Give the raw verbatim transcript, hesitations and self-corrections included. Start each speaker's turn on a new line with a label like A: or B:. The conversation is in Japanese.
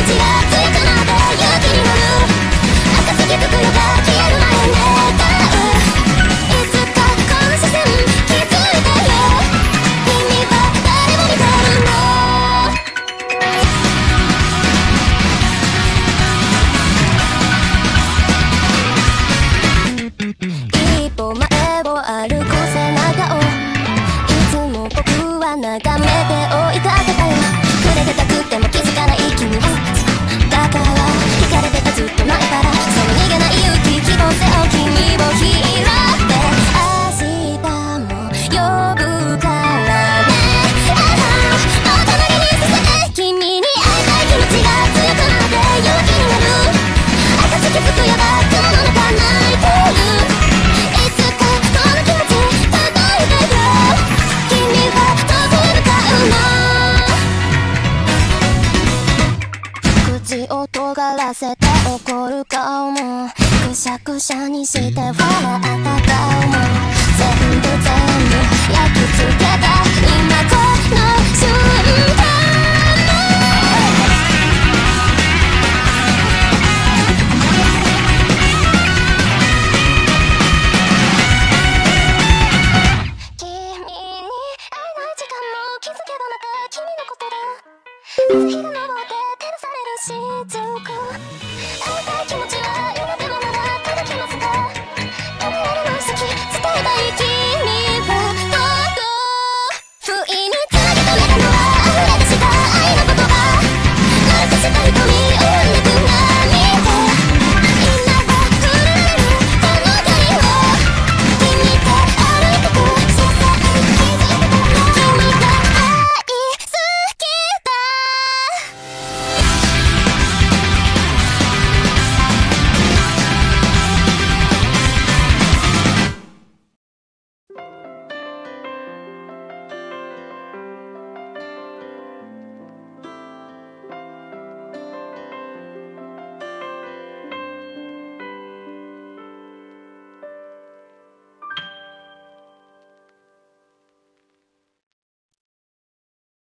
A: 眺めて追いかけたよ。触れてたくても気づかない君はだから惹かれてたずっと前から。その逃げない勇気希望せよ君を拾って明日も呼ぶからね。お隣に進め君に会いたい気持ちが強くなって勇気になる。赤つきつくよバックの中泣いてる。いつかこの気持ち届いてよ。君は口を尖らせて怒る顔もくしゃくしゃにして笑った顔も全部全部焼き付けた今この